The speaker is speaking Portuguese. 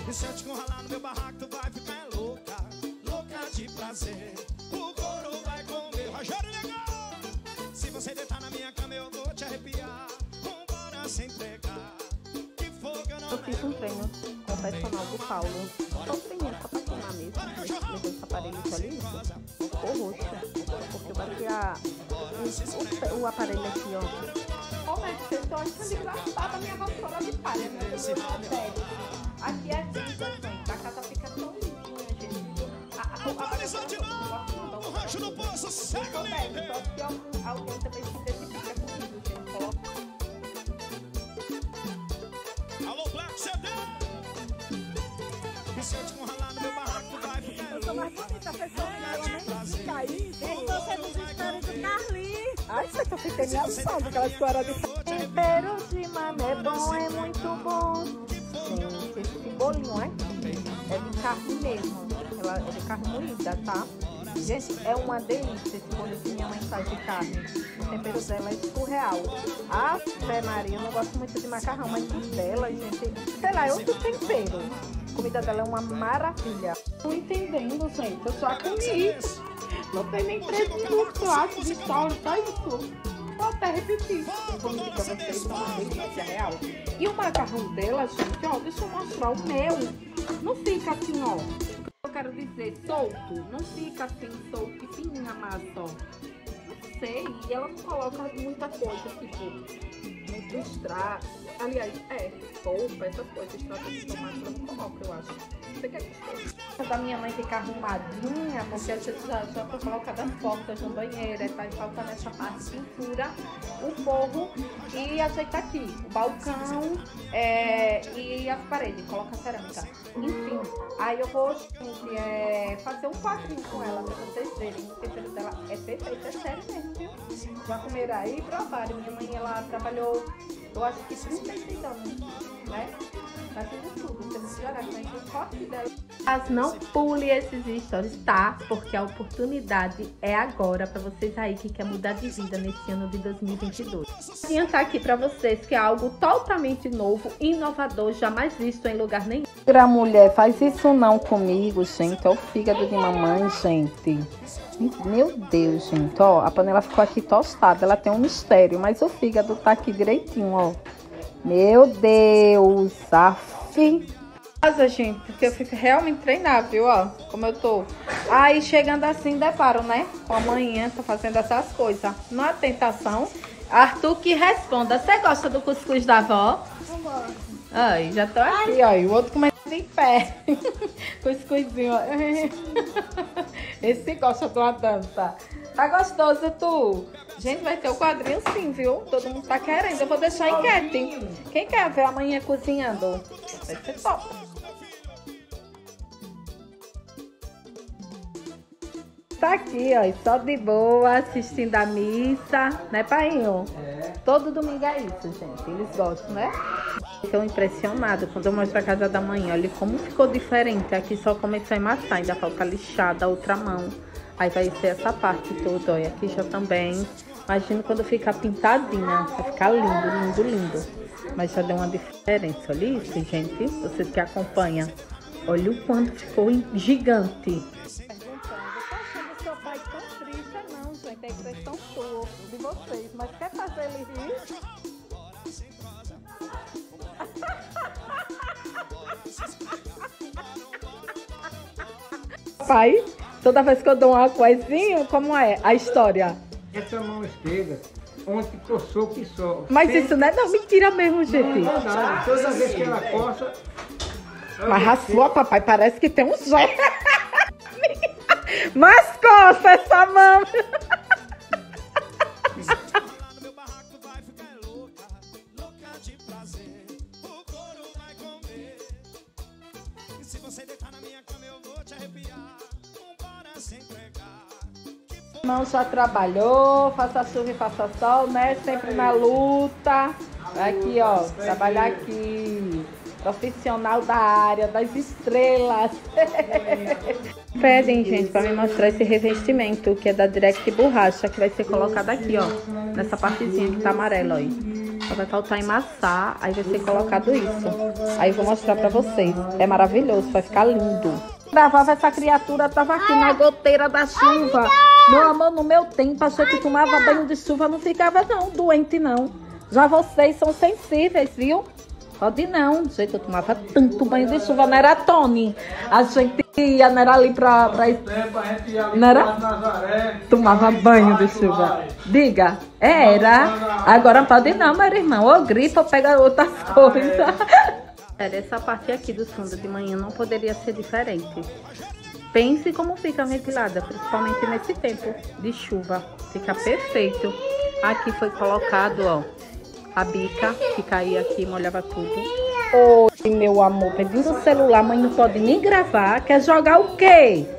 E se eu te encurralar no meu barraco, tu vai ficar louca, louca de prazer. O couro vai comer, Rogério Negão. Se você deitar na minha cama, eu vou te arrepiar. Vambora se entregar. Que fogo eu não Eu fiz um treino com o personal do Paulo. Só um treininho, só pra queimar mesmo. Levei esse aparelho ali, ficou roxo. Porque eu bati o aparelho aqui, ó. Como é que vocês estão achando engraçada a minha vassoura de palha, meu Deus, sério. Aqui é assim, gente. A casa fica tão limpinha, gente. Apareceu de novo o rancho do poço, cega livre. Só que alguém também se identifica comigo, gente. Alô, Black CD. E se eu te encurralar no meu barraco, vai ficar Eu sou mais bonita, a pessoa que cair. E você dos histórias do Carlinhos. Ai, você tá ficando engraçado aquela história de Tempero de mané bom, é muito bom. Gente, esse bolinho é de carne mesmo. Ela é de carne moída, tá? Gente, é uma delícia esse bolinho que minha mãe faz de carne. O tempero dela é surreal. A Fé Maria, eu não gosto muito de macarrão, mas o dela, gente, sei lá, é outro tempero. A comida dela é uma maravilha. Não entendendo, gente. Eu só comi. Não tem nem 3 minutos, eu acho, de sal, só isso. Vou até repetir. Eu vou indicar pra vocês uma delícia real. E o macarrão dela, gente, ó, deixa eu mostrar o meu. Não fica assim, ó. Eu quero dizer, solto. Não fica assim, solto e fininha a massa, ó. Não sei. E ela não coloca muita coisa, tipo, muito extrato. Aliás, polpa, essas coisas, extrato de tomate, ela não coloca, eu acho. Você quer gostoso. Da minha mãe fica arrumadinha, porque a gente já foi colocada as portas no banheiro, tá faltando essa parte de pintura, o forro e ajeita aqui, o balcão e as paredes, coloca a cerâmica. Enfim, aí eu vou, gente, fazer um quadrinho com ela pra vocês verem. O tempero dela é perfeito, é sério mesmo, viu? Já comeram aí e provaram. Minha mãe, ela trabalhou, eu acho que 36 anos, né? Fazendo tudo, você não chorar, mas o corte dela. Mas não pule esses stories, tá? Porque a oportunidade é agora pra vocês aí que quer mudar de vida nesse ano de 2022. Vou adiantar aqui pra vocês que é algo totalmente novo, inovador, jamais visto em lugar nenhum. A mulher faz isso não comigo, gente. Olha o fígado de mamãe, gente. Meu Deus, gente. Ó, a panela ficou aqui tostada. Ela tem um mistério, mas o fígado tá aqui direitinho, ó. Meu Deus, Casa, gente, porque eu fico realmente treinar, viu, ó, como eu tô. Aí, chegando assim, deparo, né, com a manhã, tô fazendo essas coisas. Não é tentação. Arthur que responda, você gosta do cuscuz da avó? Não gosto. Ai, já tô aqui, ó, e o outro comendo em pé. Cuscuzinho, ó. Esse gosta de uma dança. Tá gostoso, tu? Gente, vai ter o quadrinho sim, viu? Todo mundo tá querendo. Eu vou deixar enquete. Quem quer ver amanhã cozinhando? Vai ser top. Tá aqui, ó, só de boa, assistindo a missa, né, painho? Todo domingo é isso, gente. Eles gostam, né? Estou impressionada quando eu mostro a casa da manhã. Olha como ficou diferente. Aqui só começou a emassar, ainda falta lixar da outra mão. Aí vai ser essa parte toda, olha, aqui já também. Imagina quando ficar pintadinha, vai ficar lindo, lindo, lindo. Mas já deu uma diferença, olha isso, gente. Vocês que acompanham, olha o quanto ficou gigante. Perguntando, poxa, seu pai tão triste, não, gente, é impressão sua, de vocês, mas quer fazer ele rir? Pai, toda vez que eu dou uma coisinha, como é a história? Essa mão esquerda, ontem coçou que só. Mas isso não é não, mentira mesmo, gente. Não, não, toda vez que ela coça. Mas a sua, papai, parece que tem um zóio. Mas coça essa mão. Não só trabalhou, faça chuva e faça sol, né? Sempre na luta. Aqui, ó, trabalhar aqui. Profissional da área, das estrelas. Pedem, gente, para me mostrar esse revestimento, que é da Direct Borracha, que vai ser colocado aqui, ó. Nessa partezinha que tá amarela, ó. Só vai faltar emassar, aí vai ser colocado isso. Aí eu vou mostrar pra vocês. É maravilhoso, vai ficar lindo. Gravava essa criatura, tava aqui na goteira da chuva. Meu amor, no meu tempo, a gente tomava banho de chuva, não ficava não, doente não. Já vocês são sensíveis, viu? Pode não, gente, eu tomava tanto banho de chuva, não era Tony. A gente ia, não era ali pra não era? Tomava banho de chuva. Diga, era. Agora pode não, meu irmão, ou gripa ou pega outras coisas. Essa parte aqui do fundo de manhã não poderia ser diferente. Pense como fica ventilada, principalmente nesse tempo de chuva. Fica perfeito. Aqui foi colocado, ó, a bica que caía aqui, molhava tudo. Oi, meu amor, pedindo o celular, mãe não pode nem gravar. Quer jogar o quê?